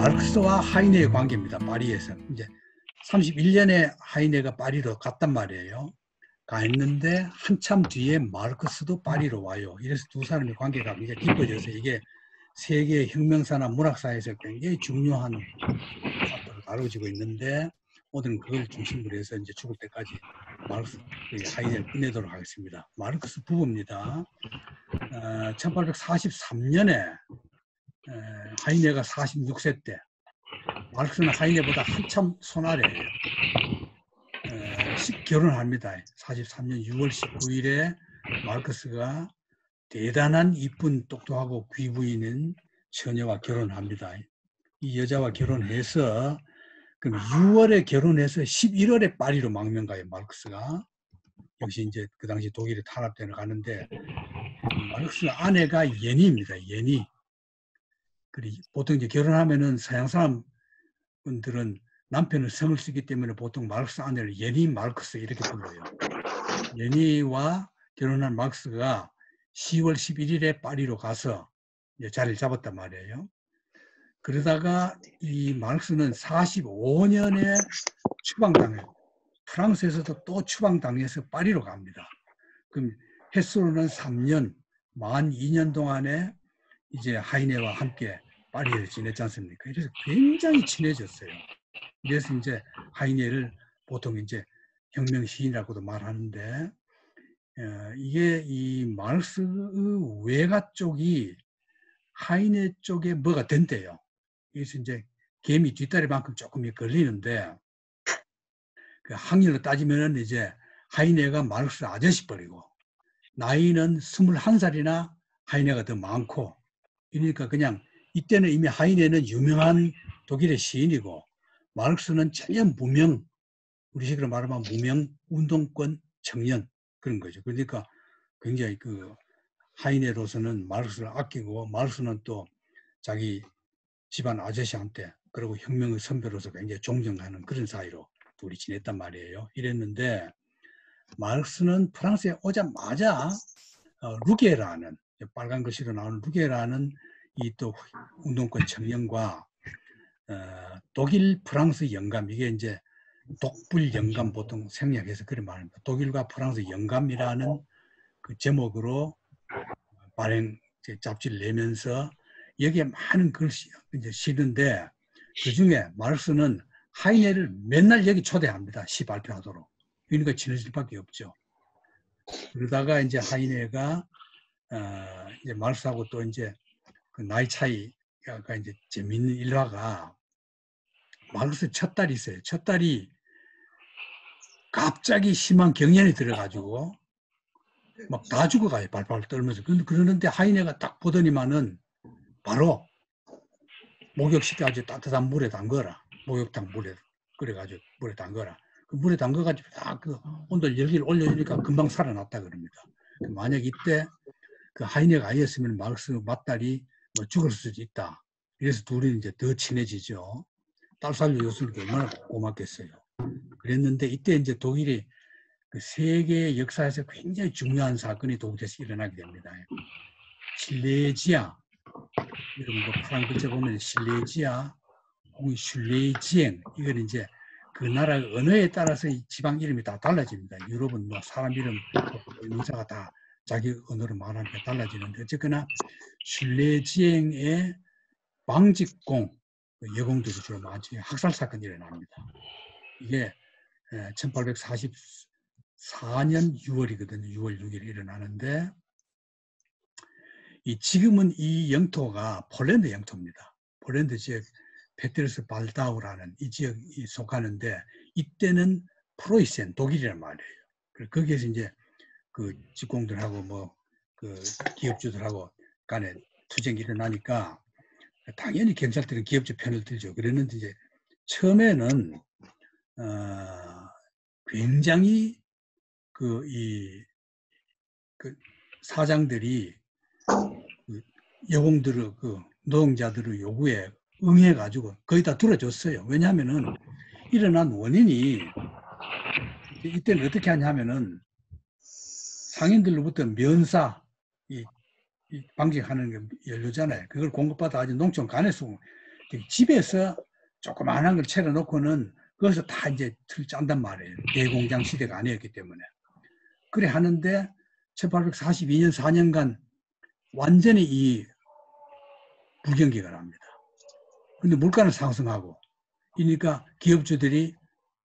마르크스와 하이네의 관계입니다. 파리에서. 이제 31년에 하이네가 파리로 갔단 말이에요. 가 있는데 한참 뒤에 마르크스도 파리로 와요. 이래서 두 사람의 관계가 굉장히 깊어져서 이게 세계 혁명사나 문학사에서 굉장히 중요한 사건으로 다뤄지고 있는데 오늘은 그걸 중심으로 해서 이제 죽을 때까지 마르크스 하이네를 끝내도록 하겠습니다. 마르크스 부부입니다. 1843년에 하이네가 46세 때 마르크스는 하이네보다 한참 손아래예요. 결혼합니다. 43년 6월 19일에 마르크스가 대단한 이쁜 똑똑하고 귀부 있는 처녀와 결혼합니다. 이 여자와 결혼해서 그럼 6월에 결혼해서 11월에 파리로 망명 가요. 마르크스가 역시 이제 그 당시 독일에 탄압되어 가는데 마르크스 아내가 예니입니다. 예니. 그리고 보통 이제 결혼하면은 서양 사람들은 남편은 성을 쓰기 때문에 보통 마르크스 아내를 예니 마르크스 이렇게 불러요. 예니와 결혼한 마르크스가 10월 11일에 파리로 가서 이제 자리를 잡았단 말이에요. 그러다가 이 마르크스는 45년에 추방당해요. 프랑스에서도 또 추방당해서 파리로 갑니다. 그럼 횟수로는 3년, 만 2년 동안에 이제 하이네와 함께 파리에서 지냈지 않습니까? 그래서 굉장히 친해졌어요. 그래서 이제 하이네를 보통 이제 혁명 시인이라고도 말하는데 이게 이 마르크스의 외가 쪽이 하이네 쪽에 뭐가 된대요. 그래서 이제 개미 뒷다리만큼 조금 걸리는데 그 학렬로 따지면은 이제 하이네가 마르크스 아저씨 뻘이고 나이는 21살이나 하이네가 더 많고 그러니까 그냥 이때는 이미 하이네는 유명한 독일의 시인이고 마르크스는 전혀 무명, 우리식으로 말하면 무명 운동권 청년 그런 거죠. 그러니까 굉장히 그 하이네로서는 마르크스를 아끼고 마르크스는 또 자기 집안 아저씨한테 그리고 혁명의 선배로서 굉장히 존경하는 그런 사이로 둘이 지냈단 말이에요. 이랬는데 마르크스는 프랑스에 오자마자 루게라는 빨간 글씨로 나오는 루게라는 이 또 운동권 청년과 독일 프랑스 영감 이게 이제 독불 영감 보통 생략해서 그런 말입니다. 독일과 프랑스 영감이라는 그 제목으로 발행 잡지를 내면서 여기에 많은 글씨 이제 시는데 그 중에 마르크스는 하이네를 맨날 여기 초대합니다. 시 발표하도록. 그러니까 친해질 밖에 없죠. 그러다가 이제 하이네가 이제 마르크스하고 또 이제 그 나이 차이가 이제 재밌는 일화가 마르크스 첫 딸이 있어요. 첫 딸이 갑자기 심한 경련이 들어가지고 막 다 죽어가요. 발발 떨면서. 그러는데 하이네가 딱 보더니만은 바로 목욕시켜가지고 따뜻한 물에 담궈라. 목욕탕 물에 끓여가지고 물에 담궈라. 그 물에 담궈가지고 딱 그 온도 열기를 올려주니까 금방 살아났다 그럽니다. 만약 이때 그 하이네가 아니었으면 마르크스 맏딸이 뭐 죽을 수도 있다. 그래서 둘이 이제 더 친해지죠. 딸 살려줬으니까 얼마나 고맙겠어요. 그랬는데 이때 이제 독일이 그 세계 역사에서 굉장히 중요한 사건이 독일에서 일어나게 됩니다. 실레지아, 여러분 그 파란 글자 보면 실레지아 혹은 슐레이지엔 이건 이제 그 나라 언어에 따라서 지방 이름이 다 달라집니다. 유럽은 뭐 사람 이름, 의사가 다 자기 언어로 말하니까 달라지는데 어쨌거나 슐레지엔의 방직공, 여공들이 주로 많지 학살 사건이 일어납니다. 이게 1844년 6월이거든요. 6월 6일 일어나는데 지금은 이 영토가 폴란드 영토입니다. 폴란드 지역 페트르스 발다우라는 이 지역이 속하는데 이때는 프로이센 독일이란 말이에요. 거기에서 이제 그 직공들하고 뭐 그 기업주들하고 간에 투쟁이 일어나니까 당연히 경찰들은 기업주 편을 들죠. 그랬는데 이제 처음에는 굉장히 그 사장들이 그 여공들의 그 노동자들의 요구에 응해가지고 거의 다 들어줬어요. 왜냐하면은 일어난 원인이 이때는 어떻게 하냐면은 상인들로부터 면사 이 방직하는 게 연료잖아요. 그걸 공급받아 가지고 농촌 간에서 집에서 조그마한 걸 채워놓고는 거기서 다 이제 틀 짠단 말이에요. 대공장 시대가 아니었기 때문에. 그래 하는데 1842년 4년간 완전히 이 불경기가 납니다. 근데 물가는 상승하고 그러니까 기업주들이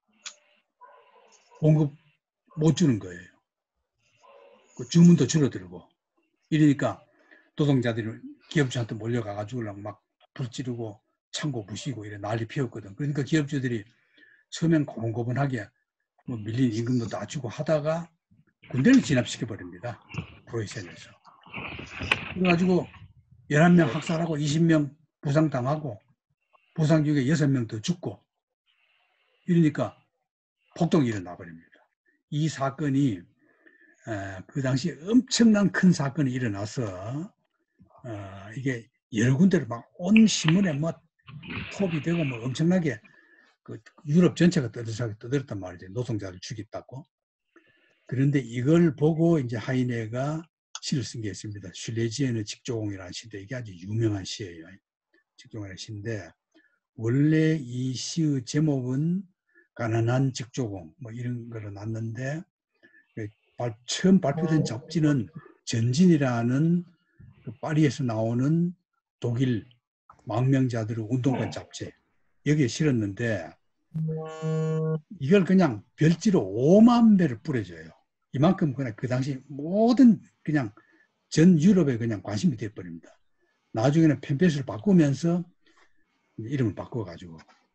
공급 못 주는 거예요. 그 주문도 줄어들고 이러니까 노동자들이 기업주한테 몰려가가지고 막 불지르고 창고 부시고 이래 난리 피웠거든. 그러니까 기업주들이 처음엔 고분고분하게 뭐 밀린 임금도 낮추고 하다가 군대를 진압시켜버립니다. 프로이센에서. 그래가지고 11명 학살하고 20명 부상당하고 부상 중에 6명 더 죽고 이러니까 폭동이 일어나 버립니다. 이 사건이 그 당시 엄청난 큰 사건이 일어나서 이게 여러 군데로 막 온 신문에 뭐 톱이 되고 뭐 엄청나게 그 유럽 전체가 떠들었단 말이죠. 노동자를 죽였다고. 그런데 이걸 보고 이제 하이네가 시를 쓴 게 있습니다. 슐레지에는 직조공이라는 시인데 이게 아주 유명한 시예요. 직조공이라는 시인데 원래 이 시의 제목은 가난한 직조공 뭐 이런 거로 났는데 처음 발표된 잡지는 전진이라는 그 파리에서 나오는 독일 망명자들의 운동권 잡지 여기에 실었는데 이걸 그냥 별지로 5만 배를 뿌려줘요. 이만큼 그냥 그 당시 모든 그냥 전 유럽에 그냥 관심이 되어버립니다. 나중에는 팸페스를 바꾸면서 이름을 바꿔가지고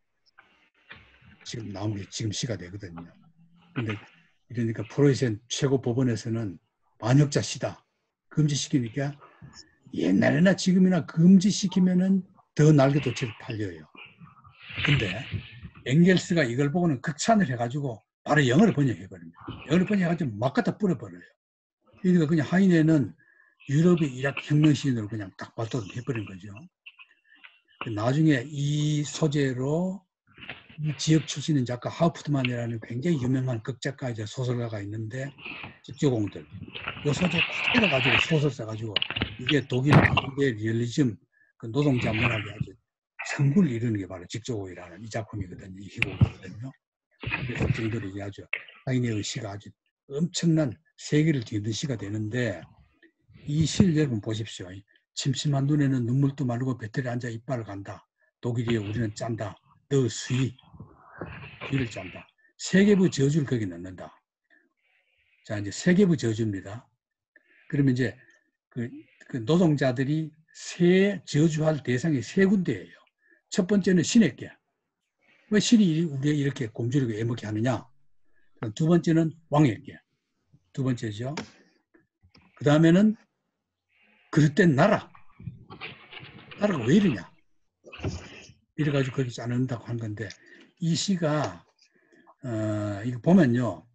지금 나온 게 지금 시가 되거든요. 근데 이러니까 프로이센 최고 법원에서는 반역자 시다. 금지시키니까 옛날이나 지금이나 금지시키면은 더 날개도치를 팔려요. 근데 엥겔스가 이걸 보고는 극찬을 해가지고 바로 영어로 번역해버립니다. 영어로 번역해가지고 막 갖다 뿌려버려요. 그러니까 그냥 하이네는 유럽의 이락 혁명 시인으로 그냥 딱 발돋움 해버린 거죠. 나중에 이 소재로 이 지역 출신인 작가 하우프트만이라는 굉장히 유명한 극작가이자 소설가가 있는데 직조공들 이 소재 그대로 가지고 소설 써가지고 이게 독일 현대 리얼리즘 그 노동자 문학의 아주 성굴을 이루는 게 바로 직조공이라는 이 작품이거든요. 이 희곡이거든요. 그래서 정도로 아주 하이네의 시가 아주 엄청난 세계를 뒤흔든 시가 되는데 이 시를 여러분 보십시오. 침침한 눈에는 눈물도 마르고 배틀에 앉아 이빨을 간다. 독일이여 우리는 짠다. 너 수위 귀를 짠다. 세계부 저주를 거기 넣는다. 자 이제 세계부 저주입니다. 그러면 이제 그 노동자들이 저주할 대상이 세 군데예요. 첫 번째는 신에게. 왜 신이 우리에 이렇게 곰주리고 애먹게 하느냐? 두 번째는 왕에게. 두 번째죠. 그 다음에는 그릇된 나라. 나라가 왜 이러냐? 이래가지고 거기 짜는다고 한 건데 이 시가 이거 보면요.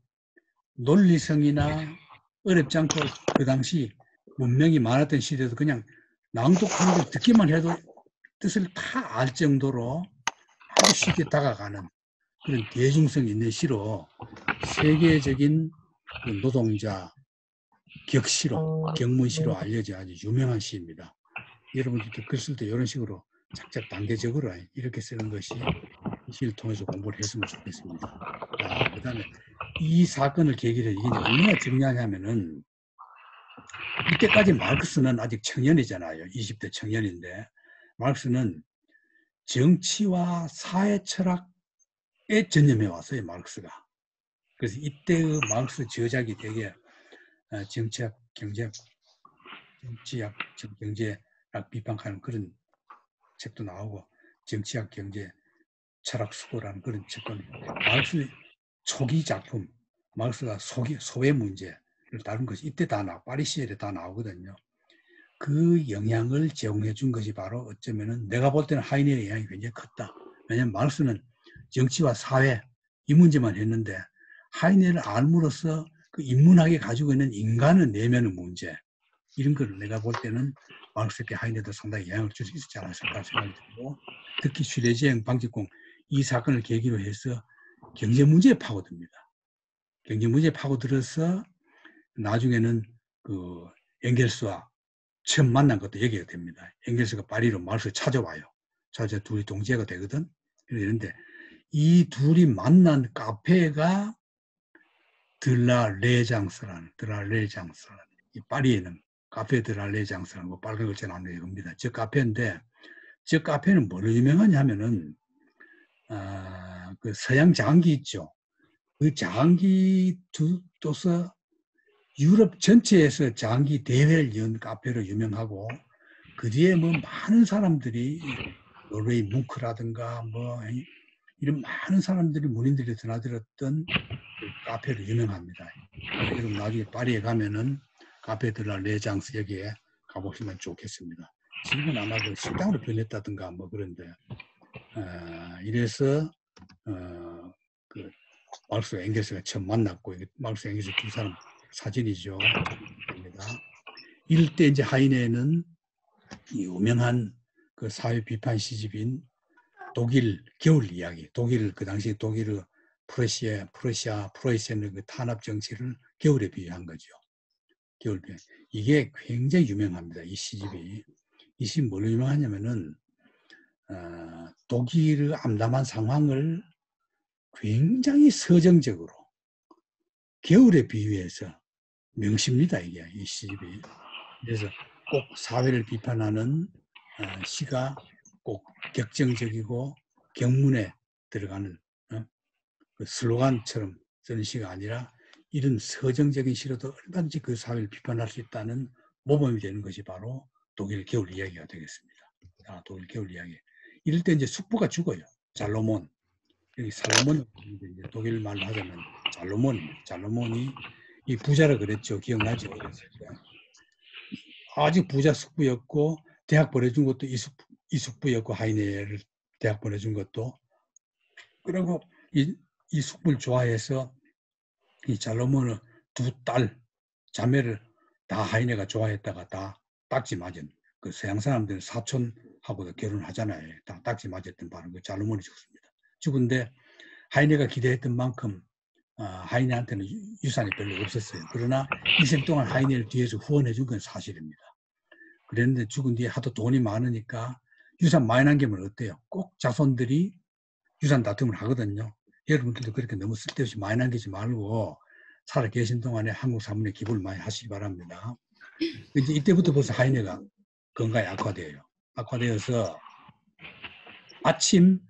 논리성이나 어렵지 않고 그 당시 문명이 많았던 시대도 그냥 낭독하는 걸 듣기만 해도 뜻을 다 알 정도로 아주 쉽게 다가가는 그런 대중성 있는 시로 세계적인 그 노동자 격시로 경문시로 알려져 아주 유명한 시입니다. 여러분들도 글 쓸 때 이런 식으로 착착 단계적으로 이렇게 쓰는 것이 시를 통해서 공부를 했으면 좋겠습니다. 그 다음에 이 사건을 계기로 이게 얼마나 중요하냐면은 이때까지 마르크스는 아직 청년이잖아요. 20대 청년인데 마르크스는 정치와 사회 철학에 전념해 왔어요. 마르크스가. 그래서 이때의 마르크스 저작이 되게 정치학, 경제학, 정치학, 경제학 비판하는 그런 책도 나오고 정치학, 경제, 철학 수고라는 그런 책도 마르크스의 초기 작품, 마르크스가 소외 문제를 다룬 것이 이때 다 파리 시절에 다 나오거든요. 그 영향을 제공해 준 것이 바로 어쩌면은 내가 볼 때는 하이네의 영향이 굉장히 컸다. 왜냐하면 마르크스는 정치와 사회 이 문제만 했는데 하이네를 알므로써 그 인문학이 가지고 있는 인간의 내면의 문제 이런 걸 내가 볼 때는 마르크스에게 하이네도 상당히 영향을 줄 수 있지 않았을까 생각이 들고 특히 슐레지행 방직공 이 사건을 계기로 해서 경제 문제에 파고듭니다. 경제 문제에 파고들어서 나중에는 그 엥겔스와 처음 만난 것도 얘기가 됩니다. 엥겔스가 파리로 마르크스를 찾아와요. 자자 둘이 동지가 되거든. 이런데 이 둘이 만난 카페가 드라레장스라는 이 파리에 있는 카페 드라레장스라는 거 빨간 글자 나오는 게 겁니다. 저 카페인데 저 카페는 뭐로 유명하냐면은 그 서양 장기 있죠. 그 장기 두서 유럽 전체에서 장기 대회를 연 카페로 유명하고 그 뒤에 뭐 많은 사람들이 노르웨이 뭉크라든가 뭐 이런 많은 사람들이 문인들이 드나들었던 그 카페로 유명합니다. 여러분 나중에 파리에 가면은 카페 드라 레장스 여기에 가보시면 좋겠습니다. 지금은 아마도 식당으로 변했다든가 뭐 그런데 이래서 그 마르크스 앵겔스가 처음 만났고 마르크스 앵겔스 두 사람 사진이죠. 이럴 때 이제 하이네는 유명한 그 사회 비판 시집인 독일 겨울 이야기, 그 당시 독일의 프로이센의 그 탄압 정치를 겨울에 비유한 거죠. 겨울 비유. 이게 굉장히 유명합니다. 이 시집이. 이 시집 뭘로 유명하냐면은 독일의 암담한 상황을 굉장히 서정적으로 겨울에 비유해서 명시입니다. 이게 이 시집이. 그래서 꼭 사회를 비판하는 시가 꼭 격정적이고 경문에 들어가는 그 슬로건처럼 쓰는 시가 아니라 이런 서정적인 시로도 얼마든지 그 사회를 비판할 수 있다는 모범이 되는 것이 바로 독일 겨울 이야기가 되겠습니다. 독일 겨울 이야기. 이럴 때 이제 숙부가 죽어요. 잘로몬. 여기 살로몬, 독일 말로 하자면 잘로몬이 이 부자라 그랬죠. 기억나죠? 아직 부자 숙부였고 대학 보내준 것도 이 숙부였고 하이네를 대학 보내준 것도 그리고 이 숙부를 좋아해서 이 잘로몬의 두 딸 자매를 다 하이네가 좋아했다가 다 딱지 맞은 그 서양 사람들은 사촌하고도 결혼하잖아요. 다 딱지 맞았던 바로 그 잘로몬이 죽습니다. 죽은데 하이네가 기대했던 만큼 하이네한테는 유산이 별로 없었어요. 그러나 이생 동안 하이네를 뒤에서 후원해 준 건 사실입니다. 그랬는데 죽은 뒤에 하도 돈이 많으니까 유산 많이 남기면 어때요? 꼭 자손들이 유산 다툼을 하거든요. 여러분들도 그렇게 너무 쓸데없이 많이 남기지 말고 살아 계신 동안에 한국 사문에 기부를 많이 하시기 바랍니다. 이제 이때부터 벌써 하이네가 건강이 악화돼요. 악화되어서 아침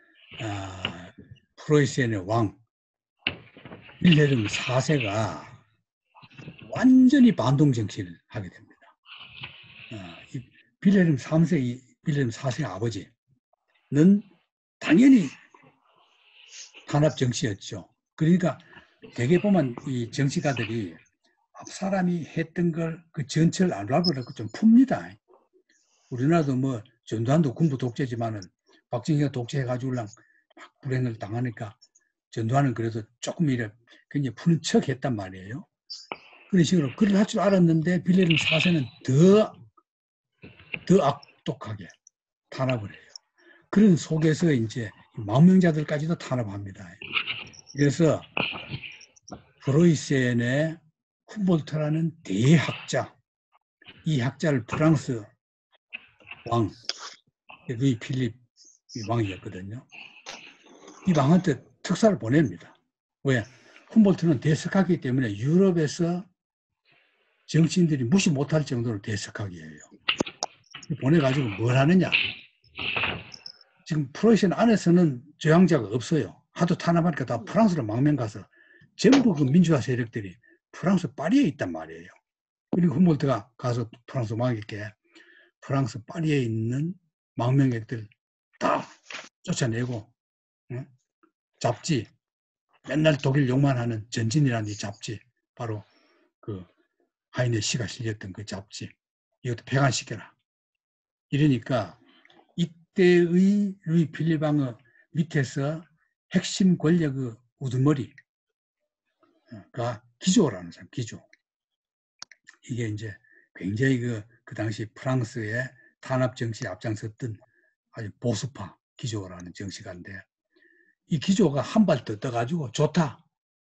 프로이센의 왕 빌헬름 4세가 완전히 반동 정치를 하게 됩니다. 이 빌헬름 4세 아버지는 당연히 탄압 정치였죠. 그러니까 대개 보면 이 정치가들이 앞사람이 했던 걸 그 전철 안라버리고 좀 풉니다. 우리나라도 뭐 전두환도 군부 독재지만은 박정희가 독재해가지고 막 불행을 당하니까 전두환은 그래도 조금 이래 굉장히 푸는 척 했단 말이에요. 그런 식으로 그걸 할 줄 알았는데 빌헬름 4세는 더 악독하게 탄압을 해요. 그런 속에서 이제 망명자들까지도 탄압합니다. 그래서 프로이센의 훔볼트라는 대학자, 이 학자를 프랑스 왕 루이 필립 왕이었거든요. 이 왕한테 특사를 보냅니다. 왜? 훔볼트는 대석학이기 때문에 유럽에서 정치인들이 무시 못할 정도로 대석학이에요. 보내가지고 뭘 하느냐? 지금 프로이센 안에서는 저항자가 없어요. 하도 탄압하니까 다 프랑스로 망명 가서 전부 그 민주화 세력들이 프랑스 파리에 있단 말이에요. 그리고 훔볼트가 가서 프랑스 왕에게 프랑스 파리에 있는 망명객들 다 쫓아내고 잡지 맨날 독일 욕만 하는 전진이라는 이 잡지 바로 그 하이네 시가 실렸던 그 잡지 이것도 폐간시켜라. 이러니까 이때의 루이 필립 왕의 밑에서 핵심 권력의 우두머리가 기조라는 사람, 기조. 이게 이제 굉장히 그 당시 프랑스의 탄압 정치에 앞장섰던 아주 보수파 기조라는 정치가인데 이 기조가 한 발 더 떠가지고 좋다.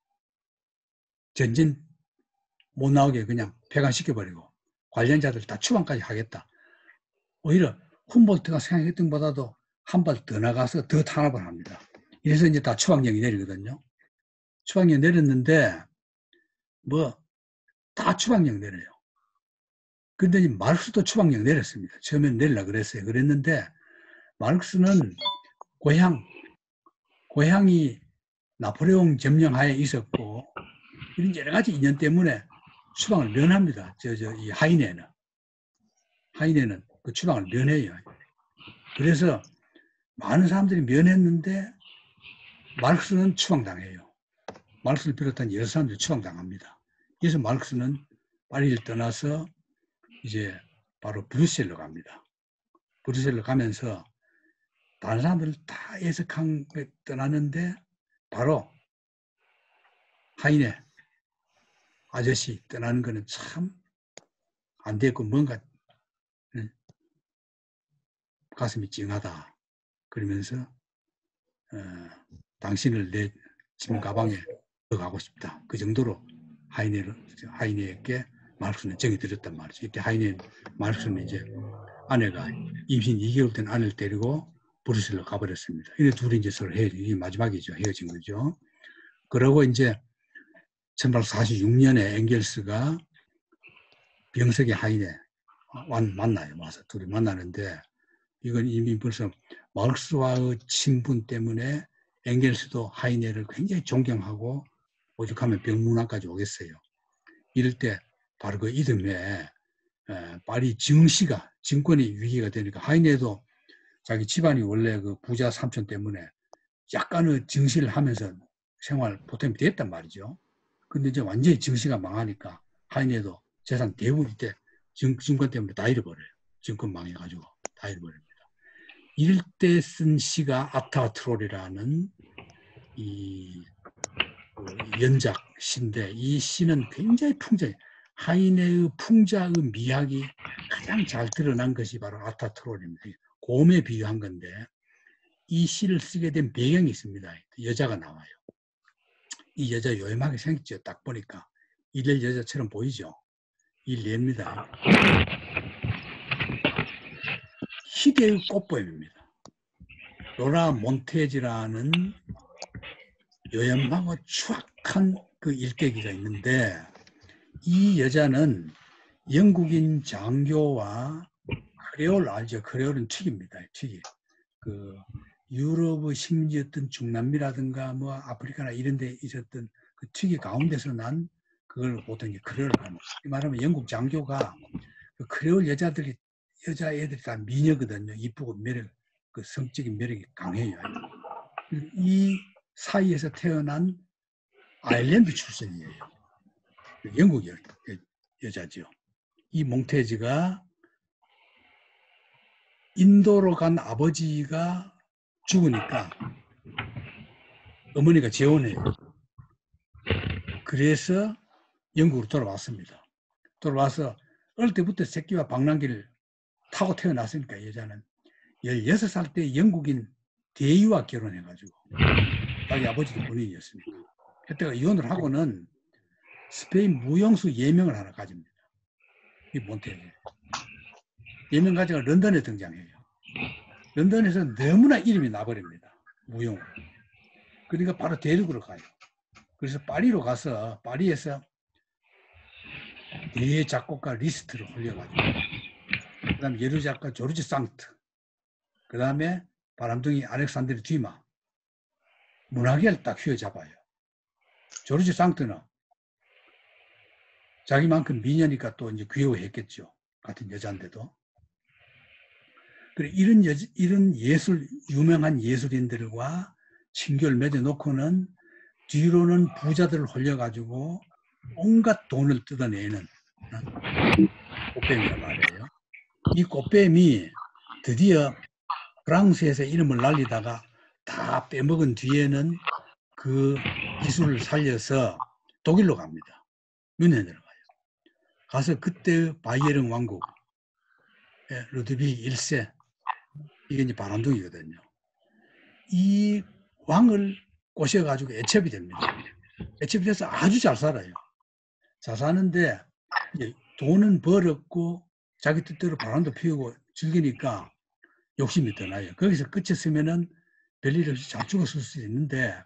전진 못 나오게 그냥 폐간시켜버리고 관련자들 다 추방까지 하겠다. 오히려 훔볼트가 생각했던 것보다도 한 발 더 나가서 더 탄압을 합니다. 그래서 이제 다 추방령이 내리거든요. 추방령 내렸는데 뭐 다 추방령 내려요. 근데 마르크스도 추방령 내렸습니다. 처음엔 내리려고 그랬어요. 그랬는데 마르크스는 고향이 나폴레옹 점령하에 있었고 이런 여러 가지 인연 때문에 추방을 면합니다. 이 하이네는 그 추방을 면해요. 그래서 많은 사람들이 면했는데 마르크스는 추방당해요. 마르크스를 비롯한 여러 사람들이 추방당합니다. 그래서 마르크스는 파리를 떠나서 이제 바로 브뤼셀로 갑니다. 브뤼셀로 가면서 다른 사람들 다 애석한 게 떠나는데 바로 하이네 아저씨 떠나는 거는 참 안 됐고 뭔가 가슴이 찡하다. 그러면서 당신을 내 짐 가방에 넣어가고 싶다. 그 정도로 하이네에게 마르크스는 정이 들었단 말이죠. 이때 마르크스는 이제 아내가 임신 2개월 된 아내를 데리고 브뤼셀로 가버렸습니다. 이 둘이 이제 서로 이게 마지막이죠. 헤어진 거죠. 그러고 이제 1846년에 엥겔스가 병석의 하이네 만나요. 와서 둘이 만나는데 이건 이미 벌써 마르크스와의 친분 때문에 엥겔스도 하이네를 굉장히 존경하고 오죽하면 병문안까지 오겠어요. 이럴 때 바로 그 이듬해 파리 증권이 위기가 되니까 하이네도 자기 집안이 원래 그 부자 삼촌 때문에 약간의 증시를 하면서 생활 보탬이 됐단 말이죠. 근데 이제 완전히 증시가 망하니까 하이네도 재산 대부분 이때 증권 때문에 다 잃어버려요. 증권 망해가지고 다 잃어버립니다. 이럴 때 쓴 시가 아타트롤이라는 이 연작 시인데 이 시는 굉장히 풍자해요. 하이네의 풍자의 미학이 가장 잘 드러난 것이 바로 아타트롤입니다. 곰에 비유한 건데 이 시를 쓰게 된 배경이 있습니다. 여자가 나와요. 이 여자 요염하게 생겼죠. 딱 보니까 일일 여자처럼 보이죠. 일례입니다. 희대의 꽃보임입니다. 로라 몬테지라는 요염하고 추악한 그 일대기가 있는데 이 여자는 영국인 장교와 크레올 알죠? 크레올은 튀기입니다. 튀기. 그 유럽의 식민지였던 중남미라든가 뭐 아프리카나 이런 데 있었던 그 튀기 가운데서 난 그걸 보통 크레올을 합니다. 말하면 영국 장교가 그 크레올 여자애들이 다 미녀거든요. 이쁘고 매력, 그 성적인 매력이 강해요. 이 사이에서 태어난 아일랜드 출신이에요. 영국 여자죠. 이 몽테즈가 인도로 간 아버지가 죽으니까 어머니가 재혼해요. 그래서 영국으로 돌아왔습니다. 돌아와서 어릴 때부터 새끼와 방랑기를 타고 태어났으니까 여자는 16살 때 영국인 대위와 결혼해가지고 자기 아버지도 군인이었습니다. 그때가 이혼을 하고는 스페인 무용수 예명을 하나 가집니다. 이 몬테즈. 예명 가지고 런던에 등장해요. 런던에서 너무나 이름이 나버립니다. 무용으로. 그러니까 바로 대륙으로 가요. 그래서 파리로 가서 파리에서 대작곡가 리스트를 홀려가지고 그 다음에 예루 작가 조르지 상트 그 다음에 바람둥이 알렉산드르 듀마 문학계를 딱 휘어잡아요. 조르지 상트는 자기만큼 미녀니까 또 이제 귀여워했겠죠. 같은 여자인데도. 그래 이런 유명한 예술인들과 친교를 맺어놓고는 뒤로는 부자들을 홀려가지고 온갖 돈을 뜯어내는 꽃뱀이란 말이에요. 이 꽃뱀이 드디어 프랑스에서 이름을 날리다가 다 빼먹은 뒤에는 그 기술을 살려서 독일로 갑니다. 뮌헨으로 가요. 가서 그때 바이에른 왕국 루드빅 1세 이게 이제 바람둥이거든요. 이 왕을 꼬셔가지고 애첩이 됩니다. 애첩이 돼서 아주 잘 살아요. 잘 사는데 이제 돈은 벌었고 자기 뜻대로 바람도 피우고 즐기니까 욕심이 더 나요. 거기서 끝이었으면은 별일 없이 잘 죽었을 수 있는데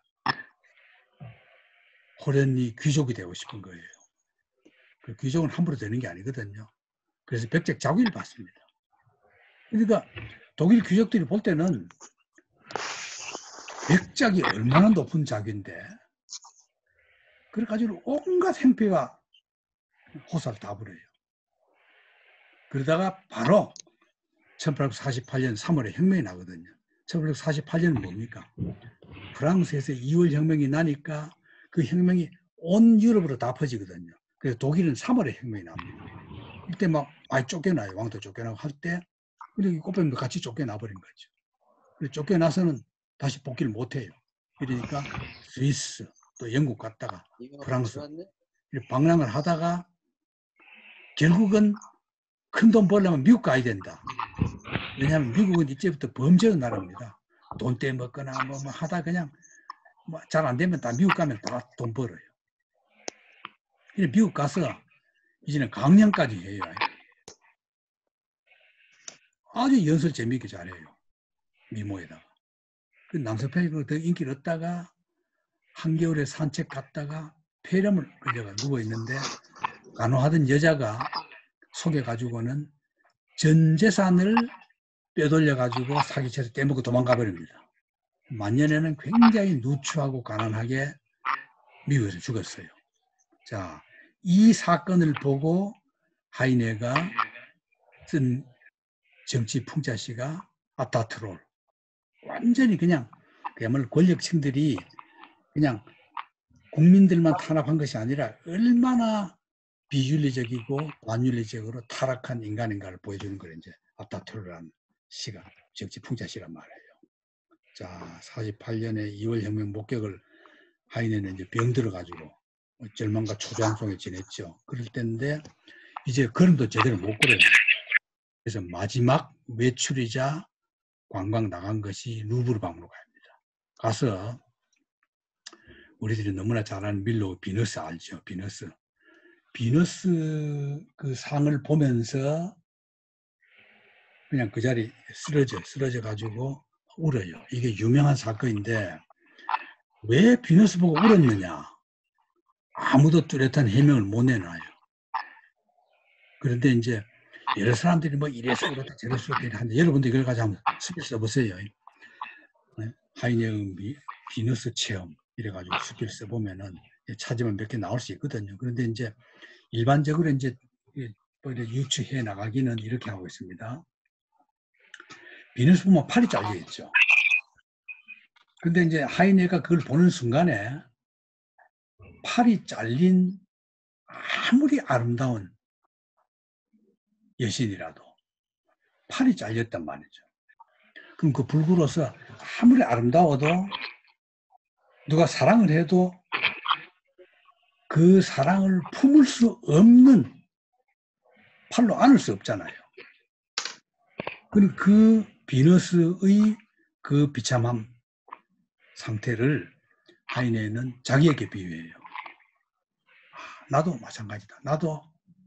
호련히 귀족이 되고 싶은 거예요. 그 귀족은 함부로 되는 게 아니거든요. 그래서 백작 자위를 받습니다. 그러니까 독일 귀족들이 볼 때는 백작이 얼마나 높은 자기인데 그래가지고 온갖 행패가 호사를 다 부려요. 그러다가 바로 1848년 3월에 혁명이 나거든요. 1848년은 뭡니까? 프랑스에서 2월 혁명이 나니까 그 혁명이 온 유럽으로 다 퍼지거든요. 그래서 독일은 3월에 혁명이 납니다. 이때 막 많이 쫓겨나요. 왕도 쫓겨나고 할 때 그리고 꽃뱀도 같이 쫓겨나버린 거죠. 그래서 쫓겨나서는 다시 복귀를 못해요. 그러니까 스위스 또 영국 갔다가 프랑스 방랑을 하다가 결국은 큰 돈 벌려면 미국 가야 된다. 왜냐하면 미국은 이제부터 범죄의 나라입니다. 돈 떼먹거나 뭐 하다 그냥 뭐 잘 안 되면 다 미국 가면 다 돈 벌어요. 그래서 미국 가서 이제는 강연까지 해요. 아주 연설 재미있게 잘해요. 미모에다가. 그 남서편이 더 인기를 얻다가 한겨울에 산책 갔다가 폐렴을 걸려가 누워있는데 간호하던 여자가 속여가지고는 전 재산을 빼돌려가지고 사기쳐서 떼먹고 도망가 버립니다. 만년에는 굉장히 누추하고 가난하게 미국에서 죽었어요. 자, 이 사건을 보고 하이네가 쓴 정치 풍자시가 아타트롤. 완전히 그냥 그야말로 권력층들이 그냥 국민들만 탄압한 것이 아니라 얼마나 비윤리적이고 반윤리적으로 타락한 인간인가를 보여주는 걸 이제 아타트롤이라는 시가 정치 풍자시란 말이에요. 자, 48년에 2월 혁명 목격을 하이네는 이제 병들어가지고 절망과 초조함 속에 지냈죠. 그럴 때인데 이제 걸음도 제대로 못 걸어요. 그래서 마지막 외출이자 관광 나간 것이 루브르 박물관입니다. 가서 우리들이 너무나 잘 아는 밀로 비너스 알죠? 비너스. 비너스 그 상을 보면서 그냥 그 자리에 쓰러져 가지고 울어요. 이게 유명한 사건인데 왜 비너스 보고 울었느냐? 아무도 뚜렷한 해명을 못 내놔요. 그런데 이제 여러 사람들이 뭐 이래서 그렇다 저래서 그렇다 하는데 여러분들 이걸 가지고 한번 스킬 써보세요. 하이네의 비너스 체험 이래가지고 스킬 써보면은 찾으면 몇 개 나올 수 있거든요. 그런데 이제 일반적으로 이제 유추해 나가기는 이렇게 하고 있습니다. 비너스 보면 팔이 잘려 있죠. 근데 이제 하이네가 그걸 보는 순간에 팔이 잘린 아무리 아름다운 여신이라도 팔이 잘렸단 말이죠. 그럼 그 불구로서 아무리 아름다워도 누가 사랑을 해도 그 사랑을 품을 수 없는 팔로 안을 수 없잖아요. 그 비너스의 그 비참함 상태를 하이네는 자기에게 비유해요. 나도 마찬가지다. 나도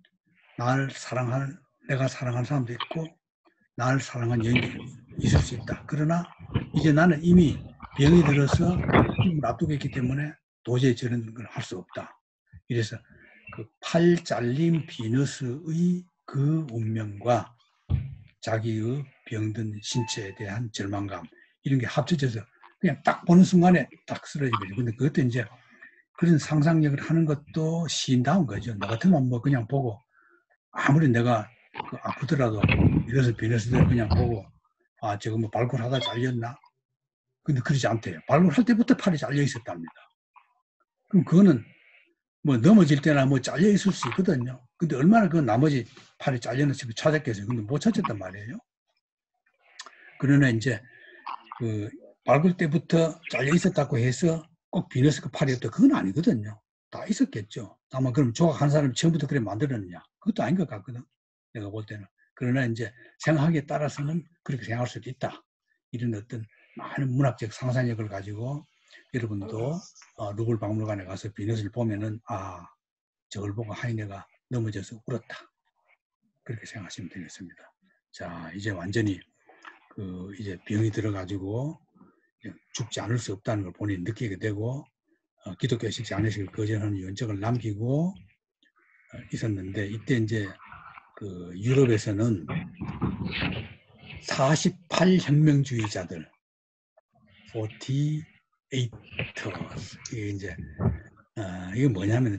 내가 사랑하는 사람도 있고 나를 사랑하는 여인도 있을 수 있다. 그러나 이제 나는 이미 병이 들어서 죽음을 앞두고 있기 때문에 도저히 저런 걸 할 수 없다. 이래서 그 팔 잘린 비너스의 그 운명과 자기의 병든 신체에 대한 절망감 이런 게 합쳐져서 그냥 딱 보는 순간에 딱 쓰러진 거죠. 근데 그것도 이제 그런 상상력을 하는 것도 시인다운 거죠. 나 같으면 뭐 그냥 보고 아무리 내가 그 아프더라도 이래서 비너스들 그냥 보고 아 저거 뭐 발굴하다 잘렸나? 근데 그러지 않대요. 발굴할 때부터 팔이 잘려 있었답니다. 그럼 그거는 뭐 넘어질 때나 뭐 잘려 있을 수 있거든요. 근데 얼마나 그 나머지 팔이 잘렸는지 찾았겠어요. 근데 못 찾았단 말이에요. 그러나 이제 그 발굴 때부터 잘려 있었다고 해서 꼭 비너스 그 팔이 없다. 그건 아니거든요. 다 있었겠죠. 다만 그럼 조각한 사람이 처음부터 그래 만들었느냐? 그것도 아닌 것 같거든. 내가 볼 때는. 그러나 이제 생각하기에 따라서는 그렇게 생각할 수도 있다. 이런 어떤 많은 문학적 상상력을 가지고 여러분도 루블 박물관에 가서 비너스를 보면은 아 저걸 보고 하이네가 넘어져서 울었다. 그렇게 생각하시면 되겠습니다. 자 이제 완전히 이제 병이 들어가지고 죽지 않을 수 없다는 걸 본인이 느끼게 되고 기독교 식지 안식을 거절하는 연적을 남기고 있었는데 이때 이제 유럽에서는 48혁명주의자들 48ers 이게 이제 이게 뭐냐면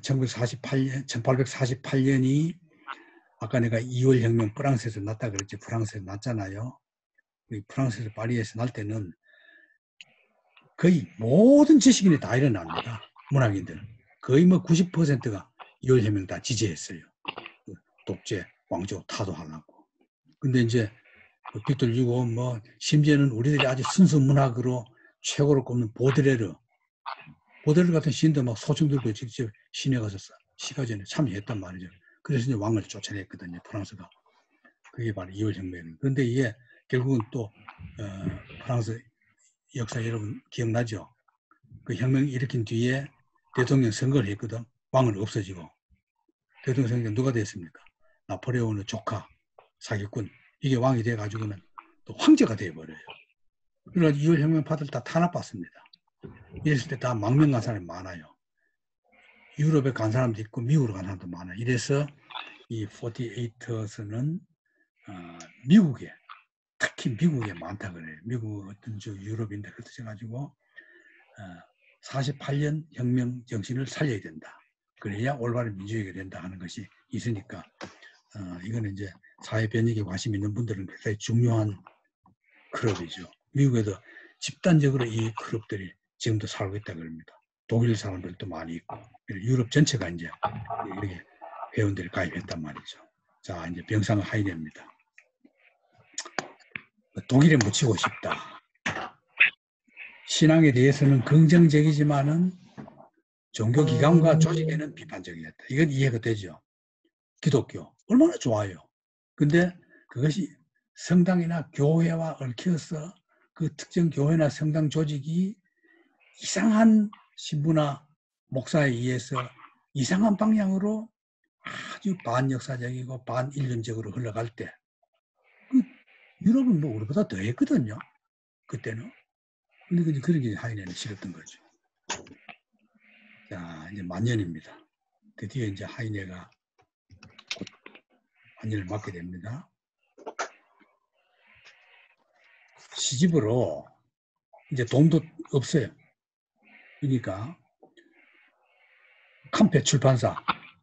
1848년이 아까 내가 2월 혁명 프랑스에서 났다 그랬지. 프랑스에서 났잖아요. 프랑스에서 파리에서 날 때는 거의 모든 지식인이 다 일어납니다. 문학인들. 거의 뭐 90%가 2월 혁명 다 지지했어요. 독재, 왕조 타도하려고. 근데 이제 빅토르 휴고 뭐 심지어는 우리들이 아주 순수 문학으로 최고로 꼽는 보드레르 같은 시인도 막 소총 들고 직접 시내 가서 시가전에 참여했단 말이죠. 그래서 이제 왕을 쫓아냈거든요. 프랑스가. 그게 바로 2월 혁명. 그런데 이게 결국은 또 프랑스 역사 여러분 기억나죠? 그 혁명 일으킨 뒤에 대통령 선거를 했거든. 왕을 없어지고. 대통령 선거 누가 됐습니까? 나폴레옹의 조카, 사기꾼. 이게 왕이 돼가지고는 또 황제가 돼버려요. 그래가지고 2월 혁명 파들 다 탄압받습니다. 이랬을 때 다 망명 간 사람이 많아요. 유럽에 간 사람도 있고 미국으로 간 사람도 많아요. 이래서 이 48ers는 미국에 특히 미국에 많다 그래요. 미국 어떤 유럽인데 흩어져가지고 48년 혁명 정신을 살려야 된다. 그래야 올바른 민주주의가 된다 하는 것이 있으니까 이거는 이제 사회 변혁에 관심 있는 분들은 굉장히 중요한 클럽이죠. 미국에도 집단적으로 이 클럽들이 지금도 살고 있다 그럽니다. 독일 사람들도 많이 있고 유럽 전체가 이제 여기 회원들이 가입했단 말이죠. 자, 이제 병상은 하이네입니다. 독일에 묻히고 싶다. 신앙에 대해서는 긍정적이지만은 종교기관과 조직에는 비판적이었다. 이건 이해가 되죠. 기독교 얼마나 좋아요. 근데 그것이 성당이나 교회와 얽혀서 그 특정 교회나 성당 조직이 이상한 신부나 목사에 의해서 이상한 방향으로 아주 반역사적이고 반인륜적으로 흘러갈 때 유럽은 뭐 우리보다 더 했거든요. 그때는. 근데 그렇게 하이네는 싫었던 거죠. 자, 이제 만년입니다. 드디어 이제 하이네가 곧 만년을 맞게 됩니다. 시집으로 이제 돈도 없어요. 그러니까 캄페 출판사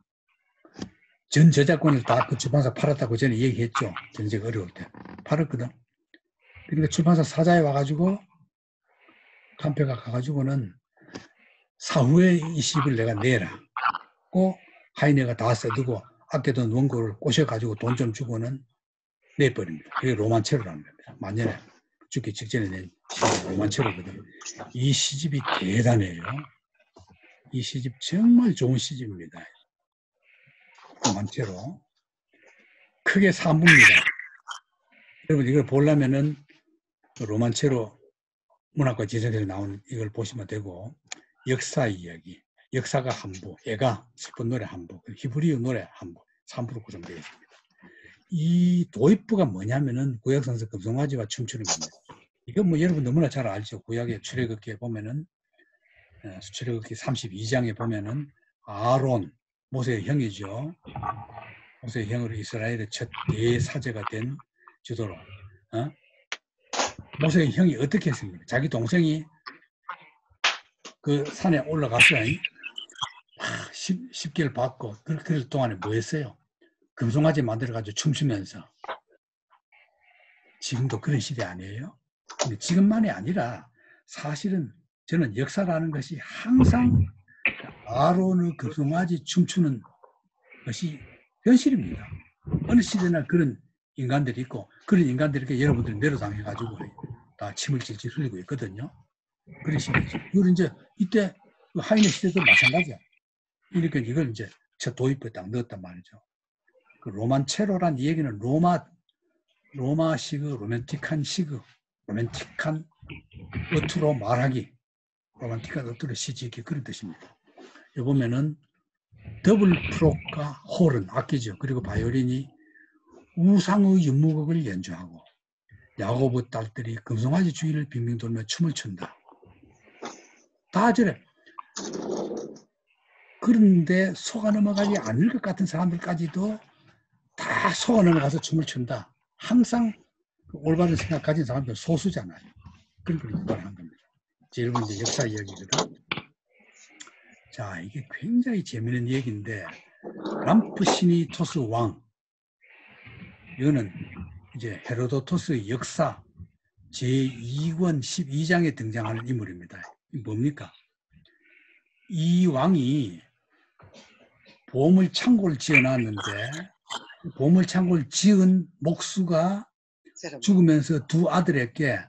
전 저작권을 다 그 출판사 팔았다고 전에 얘기했죠. 전쟁 어려울 때 팔았거든. 그러니까 출판사 사자에 와가지고 캄페가 가가지고는 사후에 이 시집을 내가 내라고 하이네가 다 써두고 아껴둔 원고를 꼬셔가지고 돈 좀 주고는 내버립니다. 그게 로만체로라는 겁니다. 만년에 죽기 직전에 낸 시집이 로만체로거든. 이 시집이 대단해요. 이 시집 정말 좋은 시집입니다. 로만체로. 크게 3부입니다. 여러분 이걸 보려면은 로만체로 문학과 지성에서 나온 이걸 보시면 되고 역사 이야기, 역사가 한 부, 애가 슬픈 노래 한 부, 히브리어 노래 한 부, 3부로 구성되어 있습니다. 이 도입부가 뭐냐면은 구약성서 금송아지와 춤추는 겁니다. 이건 뭐 여러분 너무나 잘 알죠. 구약의 출애굽기에 보면은 출애굽기 32장에 보면은 아론, 모세의 형이죠. 모세의 형으로 이스라엘의 첫 대사제가 된 주도로 모세의 형이 어떻게 했습니까? 자기 동생이 그 산에 올라갔어요. 10개를 받고 그 동안에 뭐 했어요? 금송아지 만들어가지고 춤추면서. 지금도 그런 시대 아니에요? 근데 지금만이 아니라 사실은 저는 역사라는 것이 항상 아론의 금송아지 춤추는 것이 현실입니다. 어느 시대나 그런 인간들이 있고 그런 인간들에게 여러분들이 내려당해가지고 다 침을 질질 흘리고 있거든요. 그런 시대죠. 그리고 이제 이때 하이네 시대도 마찬가지야. 이렇게 이걸 이제 첫 도입부에 딱 넣었단 말이죠. 그 로만체로란 얘기는 로마식의 로맨틱한 시그, 로맨틱한 어투로 말하기, 로man틱한 어투로 시짓기 그런 뜻입니다. 여기 보면은 더블 프록과 홀은 악기죠. 그리고 바이올린이 우상의 윤무곡을 연주하고 야고보 딸들이 금송아지 주위를 빙빙 돌며 춤을 춘다. 다 저래. 그런데 속아 넘어가지 않을 것 같은 사람들까지도 다 속아 넘어가서 춤을 춘다. 항상 올바른 생각 가진 사람들 소수잖아요. 그런 걸 유발한 겁니다. 제일 먼저 역사 이야기거든. 자, 이게 굉장히 재미있는 얘기인데, 람프시니토스 왕, 이거는 이제 헤로도토스의 역사 제2권 12장에 등장하는 인물입니다. 이 뭡니까? 이 왕이 보물 창고를 지어놨는데, 보물 창고를 지은 목수가 죽으면서 두 아들에게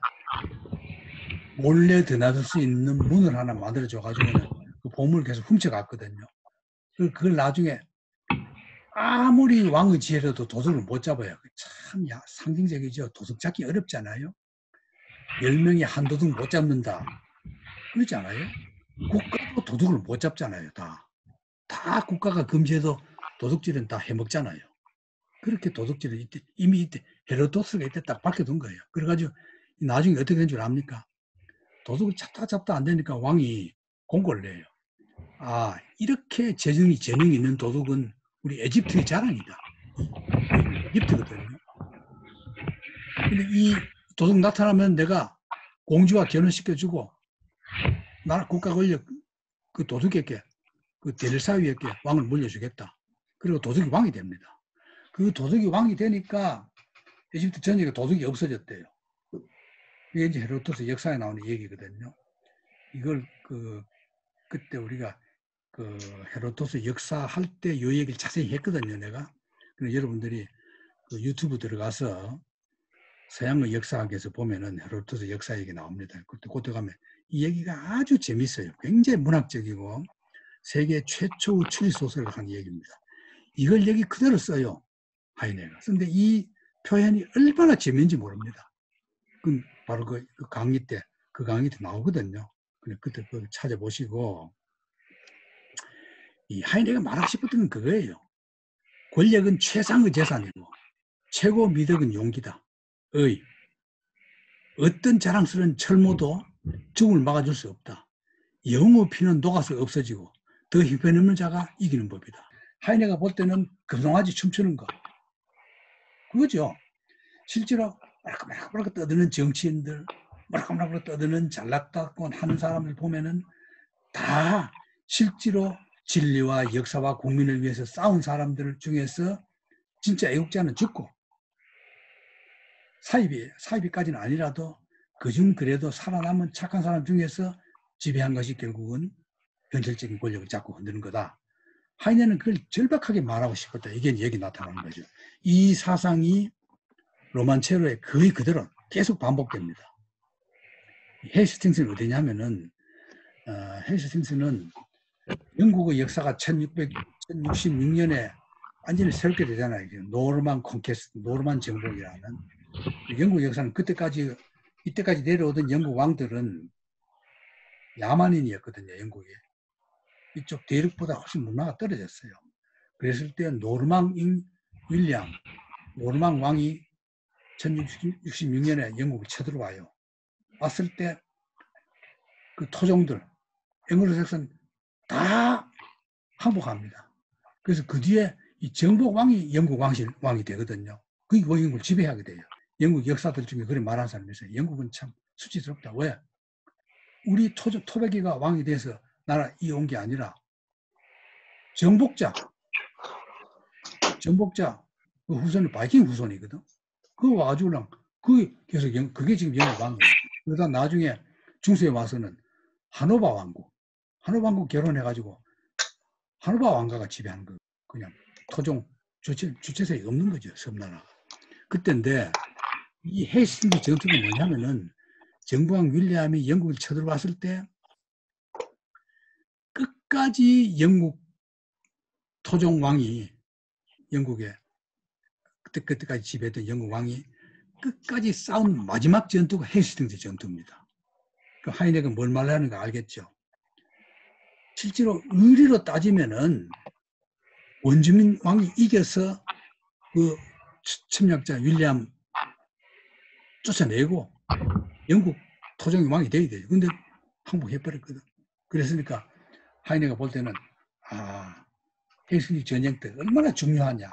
몰래 드나들 수 있는 문을 하나 만들어줘가지고는 그 보물을 계속 훔쳐갔거든요. 그걸 나중에 아무리 왕의 지혜로도 도둑을 못 잡아요. 참 상징적이죠. 도둑 잡기 어렵잖아요. 10명이 한 도둑 못 잡는다. 그렇지 않아요? 국가도 도둑을 못 잡잖아요. 다 국가가 금지해도 도둑질은 다 해먹잖아요. 그렇게 도둑질을 이미 이때 헤로도스가 이때 딱 밝혀둔 거예요. 그래가지고 나중에 어떻게 된 줄 압니까? 도둑을 잡다 안 되니까 왕이 공고를 내요. 아, 이렇게 재능이 있는 도둑은 우리 에집트의 자랑이다. 에집트거든요. 근데 이 도둑 나타나면 내가 공주와 결혼시켜주고 나라 국가 권력 그 도둑에게 그 델사위에게 왕을 물려주겠다. 그리고 도둑이 왕이 됩니다. 그 도둑이 왕이 되니까 에집트 전역에 도둑이 없어졌대요. 이게 이제 헤로도스 역사에 나오는 얘기거든요. 이걸 그때 우리가 그 헤로도스 역사할 때 이 얘기를 자세히 했거든요, 내가. 그래서 여러분들이 그 유튜브 들어가서 서양의 역사학에서 보면은 헤로도스 역사 얘기 나옵니다. 그때 가면 이 얘기가 아주 재밌어요. 굉장히 문학적이고 세계 최초의 추리소설을 한 얘기입니다. 이걸 여기 그대로 써요, 하이네가. 그런데 이 표현이 얼마나 재미있는지 모릅니다. 그 바로 그 강의 때 나오거든요. 그때 그거 찾아보시고, 이 하이네가 말하고 싶었던 건 그거예요. 권력은 최상의 재산이고 최고 미덕은 용기다. 어떤 자랑스러운 철모도 죽음을 막아줄 수 없다. 영의 피는 녹아서 없어지고 더 형편없는 자가 이기는 법이다. 하이네가 볼 때는 금송아지 춤추는 거 그거죠. 실제로 마라카마라카 떠드는 정치인들, 마라카마라카 떠드는 잘났다고 하는 사람들 보면은 다 실제로 진리와 역사와 국민을 위해서 싸운 사람들 중에서 진짜 애국자는 죽고 사이비까지는 아니라도 그중 그래도 살아남은 착한 사람 중에서 지배한 것이 결국은 현실적인 권력을 잡고 흔드는 거다. 하이네는 그걸 절박하게 말하고 싶었다. 이게 여기 나타나는 거죠. 이 사상이 로만체로의 거의 그대로 계속 반복됩니다. 헤이스팅스는 어디냐면은 헤이스팅스는 영국의 역사가 1666년에 완전히 새롭게 되잖아요. 노르만 콘퀘스트, 노르만 정복이라는. 영국 역사는 이때까지 내려오던 영국 왕들은 야만인이었거든요, 영국에. 이쪽 대륙보다 훨씬 문화가 떨어졌어요. 그랬을 때 노르망 왕이 1666년에 영국을 쳐들어와요. 왔을 때 그 토종들, 앵글로색슨 다 항복합니다. 그래서 그 뒤에 이 정복 왕이 영국 왕이 되거든요. 그게 영국을 지배하게 돼요. 영국 역사들 중에 그런 말하는 사람이 있어요. 영국은 참 수치스럽다. 왜? 우리 토백이가 왕이 돼서 나라 이어온 게 아니라 정복자 그 후손이 바이킹 후손이거든. 그거 와가지고 그게 지금 영국 왕이에요. 그러다 나중에 중세에 와서는 하노바 왕국 결혼해가지고 하노바 왕가가 지배하는 거 그냥 토종 주체성이 없는 거죠, 섬나라가. 그때인데 이 헤이스팅스 전투가 뭐냐면은 정보왕 윌리엄이 영국을 쳐들어왔을 때 끝까지 영국 토종 왕이 영국에 그때까지 지배했던 영국 왕이 끝까지 싸운 마지막 전투가 헤이스팅스 전투입니다. 그 하이네가 뭘 말하는가 알겠죠? 실제로 의리로 따지면은 원주민 왕이 이겨서 그 침략자 윌리엄 쫓아내고 영국 토종의 왕이 돼야 돼요. 근데 항복해버렸거든. 그랬으니까 하이네가 볼 때는 헬싱키 전쟁 때 얼마나 중요하냐.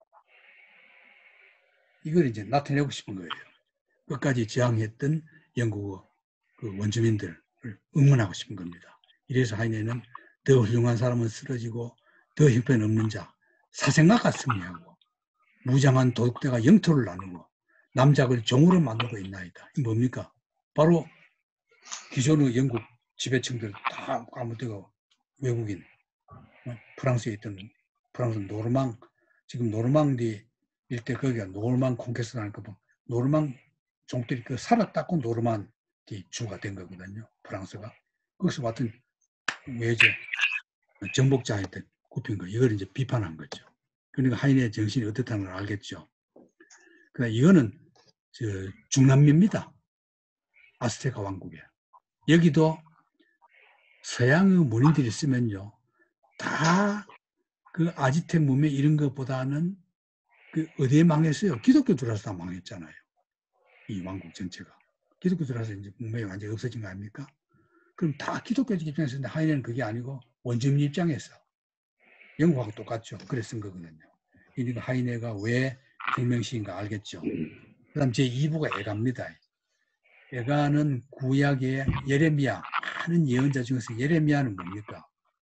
이걸 이제 나타내고 싶은 거예요. 끝까지 저항했던 영국의 그 원주민들을 응원하고 싶은 겁니다. 이래서 하이네는 더 훌륭한 사람은 쓰러지고 더 형편없는 자, 사생아가 승리하고 무장한 도둑대가 영토를 나누고 남작을 종으로 만들고 있나이다. 이 뭡니까? 바로 기존의 영국 지배층들 다 아무데가 외국인, 프랑스에 있던 프랑스 노르망, 지금 노르망디 일대 거기가 노르망 콩케스라는 거 노르망 종들이 그 살았다고 노르망디 주가 된 거거든요. 프랑스가. 거기서 맡은 외제 정복자한테 굽힌 거. 이걸 이제 비판한 거죠. 그러니까 하이네의 정신이 어떻다는 걸 알겠죠. 그러니까 이거는 중남미입니다. 아스테카 왕국에. 여기도 서양의 문인들이 쓰면요. 다 그 아지텍 문명 이런 것보다는 그 어디에 망했어요? 기독교 들어와서 다 망했잖아요. 이 왕국 전체가. 기독교 들어와서 이제 문명이 완전히 없어진 거 아닙니까? 그럼 다 기독교적 입장에서 있는데 하이네는 그게 아니고 원주민 입장에서 영국하고 똑같죠. 그래 쓴 거거든요. 그러니까 하이네가 왜 혁명시인가 알겠죠. 그 다음 제2부가 애가입니다. 애가는 구약의 예레미야, 많은 예언자 중에서 예레미야는 뭡니까?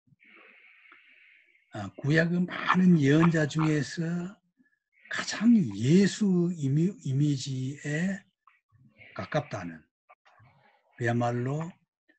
구약의 많은 예언자 중에서 가장 예수 이미지에 가깝다는 그야말로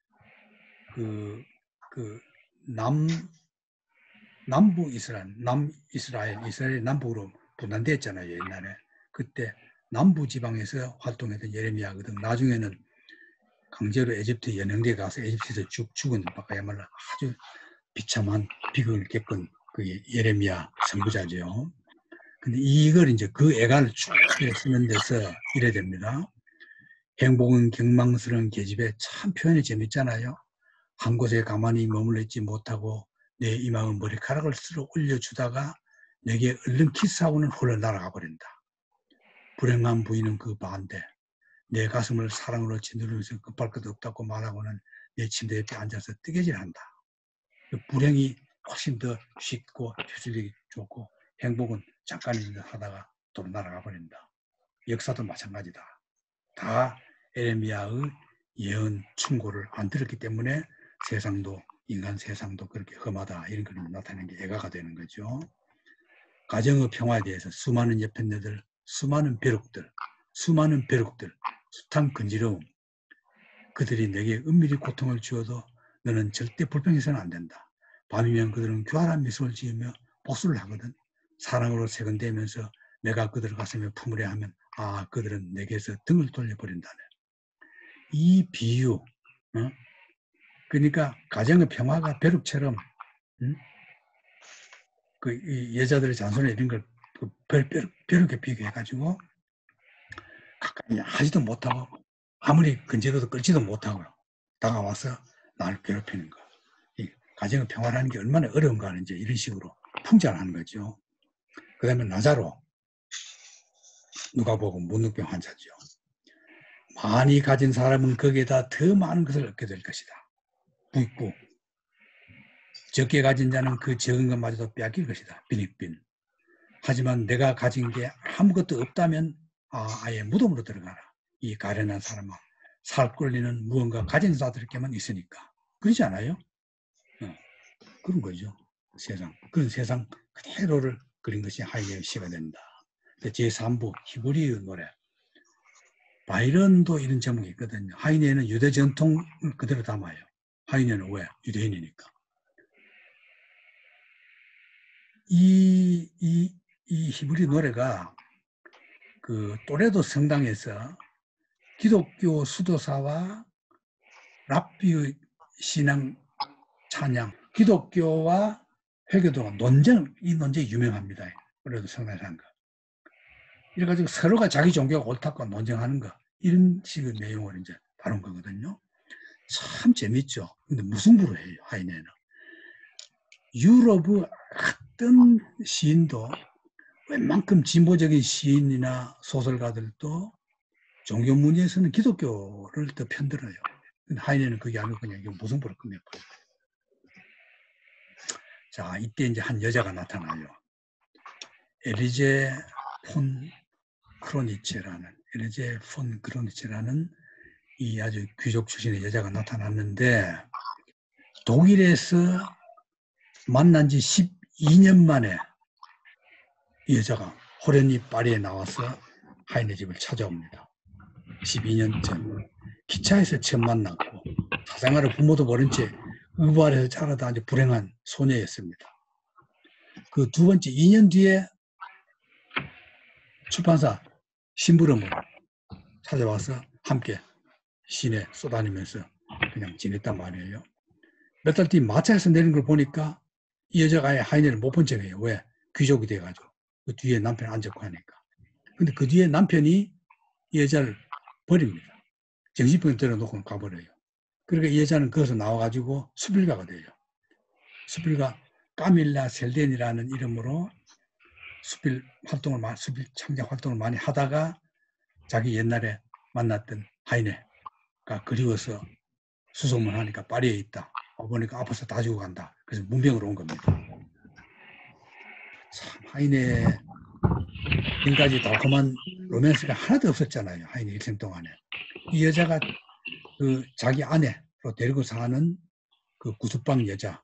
남부 이스라엘 남북으로 분단됐잖아요. 옛날에. 그때 남부 지방에서 활동했던 예레미야거든. 나중에는 강제로 에집트 연행대에 가서 에집트에서 죽은 그야말로 아주 비참한 비극을 겪은 그 예레미야 선구자죠. 근데 이걸 이제 그 애가를 쭉 쓰는 데서 이래 됩니다. 행복은 경망스러운 계집에 참 표현이 재밌잖아요. 한 곳에 가만히 머물러 있지 못하고 내 이마의 머리카락을 쓸어 올려주다가 내게 얼른 키스하고는 홀로 날아가 버린다. 불행한 부인은 그 반대. 내 가슴을 사랑으로 짓누르면서 급할 것 없다고 말하고는 내 침대 옆에 앉아서 뜨개질한다. 불행이 훨씬 더 쉽고 효율이 좋고 행복은 잠깐인 듯 하다가 또 날아가 버린다. 역사도 마찬가지다. 다 에레미야의 예언 충고를 안 들었기 때문에 세상도 인간 세상도 그렇게 험하다 이런 걸 나타내는 게 애가가 되는 거죠. 가정의 평화에 대해서 수많은 예편네들, 수많은 벼룩들, 숱한 근지러움 그들이 내게 은밀히 고통을 주어도 너는 절대 불평해서는 안 된다. 밤이면 그들은 교활한 미소를 지으며 복수를 하거든. 사랑으로 세근대면서 내가 그들을 가슴에 품으려 하면 그들은 내게서 등을 돌려버린다네. 이 비유 그러니까 가정의 평화가 벼룩처럼 그 여자들의 잔소리 이런 걸 벼룩에 비교해가지고 가까이 하지도 못하고 아무리 근질러도 끌지도 못하고 다가와서 나를 괴롭히는 거. 이 가정의 평화라는 게 얼마나 어려운가 하는지 이런 식으로 풍자하는 거죠. 그 다음에 나자로 누가복음 문둥병 환자죠. 많이 가진 사람은 거기에다 더 많은 것을 얻게 될 것이다. 부익부. 적게 가진 자는 그 적은 것마저도 빼앗길 것이다. 빈익빈. 하지만 내가 가진 게 아무것도 없다면 아예 무덤으로 들어가라. 이 가련한 사람아. 살 권리는 무언가 가진 자들에게만 있으니까. 그러지 않아요? 그런 거죠. 세상. 그런 세상 그대로를 그린 것이 하이네의 시가 된다. 제3부 히브리의 노래. 바이런도 이런 제목이 있거든요. 하이네는 유대 전통을 그대로 담아요. 하이네는 왜? 유대인이니까. 이 히브리 노래가 그 또레도 성당에서 기독교 수도사와 랍비의 신앙 찬양, 기독교와 회교도가 이 논쟁이 유명합니다. 또레도 성당에서 한 거. 이래가지고 서로가 자기 종교가 옳다고 논쟁하는 거, 이런 식의 내용을 이제 다룬 거거든요. 참 재밌죠. 근데 무승부로 해요, 하이네는. 유럽의 어떤 시인도 웬만큼 진보적인 시인이나 소설가들도 종교 문제에서는 기독교를 더 편들어요. 근데 하이네는 그게 아니고 그냥 무승부를 끝내버려요. 자, 이때 이제 한 여자가 나타나요. 엘리제 폰 크로니체라는 이 아주 귀족 출신의 여자가 나타났는데 독일에서 만난 지 12년 만에 이 여자가 호련히 파리에 나와서 하이네 집을 찾아옵니다. 12년 전 기차에서 처음 만났고 사생활을 부모도 모른 채 의부 아래서 자라다 아주 불행한 소녀였습니다. 그 두 번째 2년 뒤에 출판사 심부름을 찾아와서 함께 시내 쏘다니면서 그냥 지냈단 말이에요. 몇 달 뒤 마차에서 내린 걸 보니까 이 여자가 아예 하이네를 못 본 척해요. 왜? 귀족이 돼가지고. 그 뒤에 남편이 앉았고 하니까. 근데 그 뒤에 남편이 이 여자를 버립니다. 정신병 들어놓고 가버려요. 그러니까 이 여자는 거기서 나와가지고 수필가가 돼요. 수필가 까밀라 셀덴이라는 이름으로 수필 창작 활동을 많이 하다가 자기 옛날에 만났던 하이네가 그리워서 수소문 하니까 파리에 있다. 보니까 아파서 다 죽어간다. 그래서 문병으로 온 겁니다. 참 하이네 지금까지 달콤한 로맨스가 하나도 없었잖아요. 하이네 일생 동안에. 이 여자가 그 자기 아내로 데리고 사는 그 구두방 여자와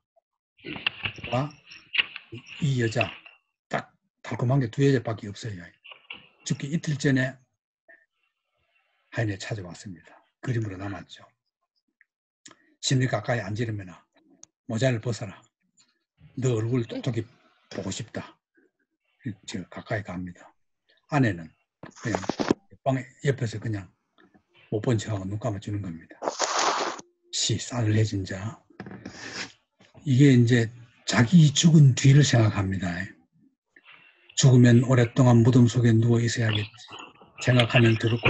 이 여자 딱 달콤한 게 두 여자밖에 없어요. 죽기 이틀 전에 하이네 찾아왔습니다. 그림으로 남았죠. 심리 가까이 앉으려면 모자를 벗어라. 너 얼굴 똑똑히 보고 싶다. 제가 가까이 갑니다. 아내는 그냥 방 옆에서 그냥 못 본 척하고 눈 감아주는 겁니다. 싸늘해진 자. 이게 이제 자기 죽은 뒤를 생각합니다. 죽으면 오랫동안 무덤 속에 누워 있어야겠지. 생각하면 두렵고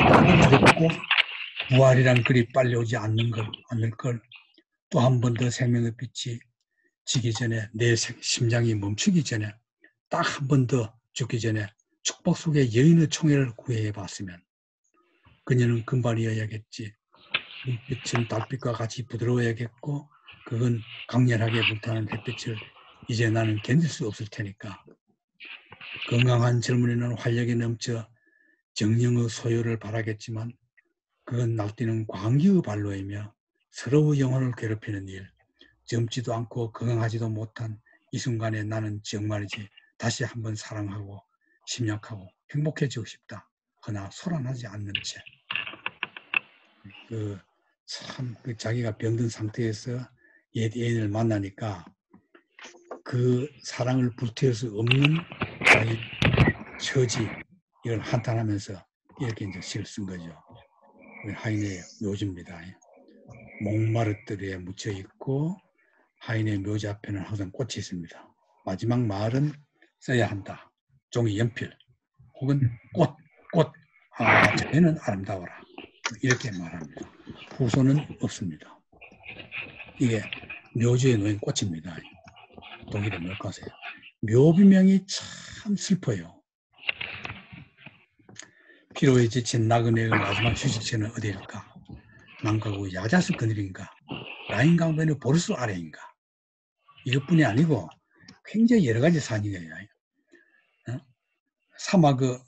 부활이란 글이 빨리 오지 않을 걸. 또 한 번 더 생명의 빛이 지기 전에 내 심장이 멈추기 전에 딱 한 번 더 죽기 전에 축복 속에 여인의 총애를 구해봤으면 그녀는 금발이어야겠지. 눈빛은 달빛과 같이 부드러워야겠고 그건 강렬하게 불타는 햇빛을 이제 나는 견딜 수 없을 테니까. 건강한 젊은이는 활력이 넘쳐 정령의 소유를 바라겠지만 그건 날뛰는 광기의 발로이며 서로의 영혼을 괴롭히는 일. 젊지도 않고 건강하지도 못한 이 순간에 나는 정말이지 다시 한번 사랑하고 심약하고 행복해지고 싶다. 그러나 소란하지 않는 채. 자기가 병든 상태에서 옛 애인을 만나니까 그 사랑을 불태울 수 없는 자기 처지 이걸 한탄하면서 이렇게 이제 시를 쓴 거죠. 하이네의 묘지입니다. 목마르뜨리에 묻혀 있고 하이네 묘지 앞에는 항상 꽃이 있습니다. 마지막 말은 써야 한다. 종이 연필 혹은 꽃. 저에는 아름다워라. 이렇게 말합니다. 후소는 없습니다. 이게 묘지에 놓인 꽃입니다. 독일의 묘가세요. 묘비명이 참 슬퍼요. 피로에 지친 나그네의 마지막 휴식처는 어디일까? 남가구 야자스 그늘인가? 라인 강변의 보르스 아래인가? 이것뿐이 아니고 굉장히 여러 가지 산이에요. 사막으로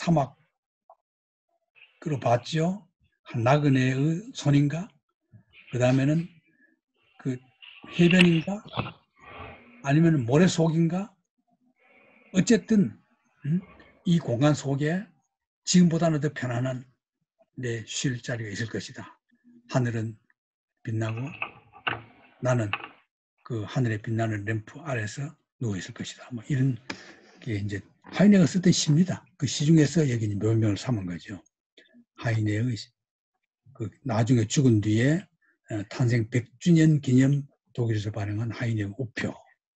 봤죠? 한 나그네의 손인가? 그 다음에는 그 해변인가? 아니면 모래 속인가? 어쨌든 이 공간 속에 지금보다는 더 편안한 내 쉴 자리가 있을 것이다. 하늘은 빛나고 나는 그 하늘에 빛나는 램프 아래서 누워 있을 것이다. 뭐 이런 게 이제 하이네가 썼던 시입니다. 그 시 중에서 여기 묘명을 삼은 거죠. 하이네의 그 나중에 죽은 뒤에 탄생 100주년 기념 독일에서 발행한 하이네의 우표.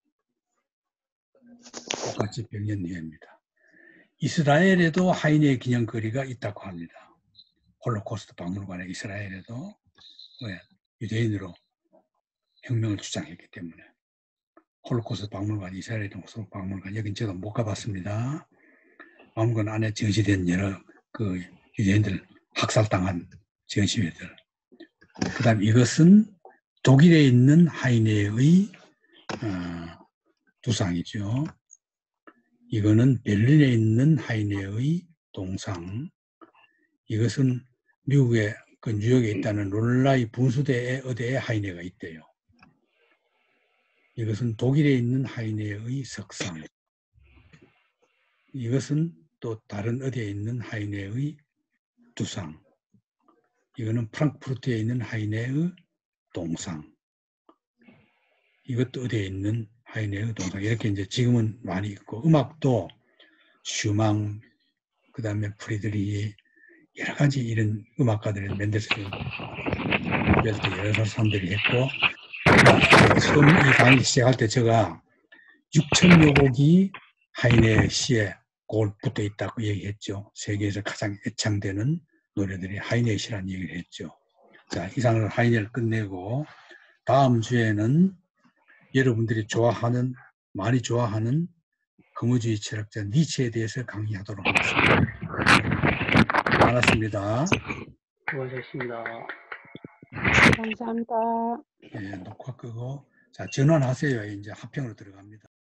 똑같이 100년 뒤입니다. 이스라엘에도 하이네의 기념거리가 있다고 합니다. 홀로코스트 박물관에 이스라엘에도 유대인으로 혁명을 주장했기 때문에 홀로코스트 박물관, 이스라엘 홀로코스트 박물관 여긴 저도 못 가봤습니다. 박물관 안에 전시된 여러 그 유대인들 학살당한 전시회들. 그 다음 이것은 독일에 있는 하이네의 두상이죠. 이거는 베를린에 있는 하이네의 동상. 이것은 미국의 그 뉴욕에 있다는 롤라이 분수대 의대에 하이네가 있대요. 이것은 독일에 있는 하이네의 석상. 이것은 또 다른 의대에 있는 하이네의 두상. 이거는 프랑크푸르트에 있는 하이네의 동상. 이것도 의대에 있는 하이네의 동상. 이렇게 이제 지금은 많이 있고, 음악도 슈망, 그 다음에 프리드리히, 여러 가지 이런 음악가들이 맨델스존, 여러 사람들이 했고, 처음 이 강의 시작할 때 제가 6,000여 곡이 하이네 시에 곡 붙어 있다고 얘기했죠. 세계에서 가장 애창되는 노래들이 하이네 시라는 얘기를 했죠. 자, 이상으로 하이네를 끝내고 다음 주에는 여러분들이 많이 좋아하는 거무주의 철학자 니체에 대해서 강의하도록 하겠습니다. 많았습니다. 수고하셨습니다. 감사합니다. 예, 녹화 끄고 자 전환하세요. 이제 합평으로 들어갑니다.